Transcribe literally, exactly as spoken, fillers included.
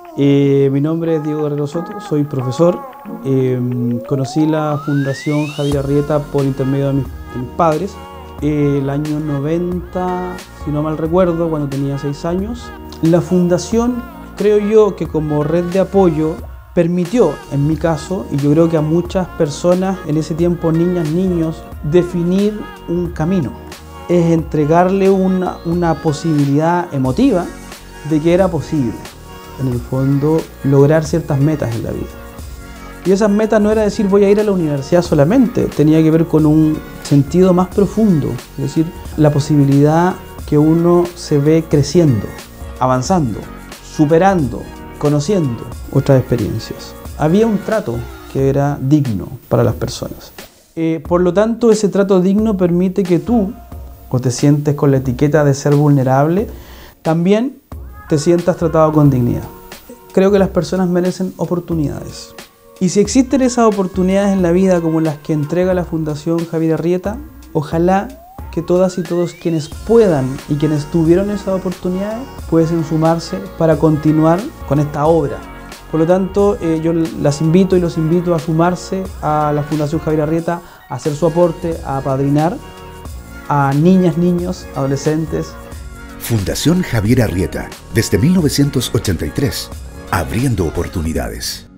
Eh, mi nombre es Diego Guerrero Soto, soy profesor. Eh, conocí la Fundación Javier Arrieta por intermedio de mis, de mis padres. Eh, el año noventa, si no mal recuerdo, cuando tenía seis años. La fundación, creo yo, que como red de apoyo permitió, en mi caso, y yo creo que a muchas personas en ese tiempo, niñas, niños, definir un camino. Es entregarle una, una posibilidad emotiva de que era posible, en el fondo, lograr ciertas metas en la vida. Y esas metas no era decir voy a ir a la universidad solamente, tenía que ver con un sentido más profundo, es decir, la posibilidad que uno se ve creciendo, avanzando, superando, conociendo otras experiencias. Había un trato que era digno para las personas. Eh, por lo tanto, ese trato digno permite que tú, o te sientes con la etiqueta de ser vulnerable, también te sientas tratado con dignidad. Creo que las personas merecen oportunidades. Y si existen esas oportunidades en la vida como las que entrega la Fundación Javier Arrieta, ojalá que todas y todos quienes puedan y quienes tuvieron esas oportunidades puedan sumarse para continuar con esta obra. Por lo tanto, eh, yo las invito y los invito a sumarse a la Fundación Javier Arrieta, a hacer su aporte, a apadrinar a niñas, niños, adolescentes. Fundación Javier Arrieta, desde mil novecientos ochenta y tres, abriendo oportunidades.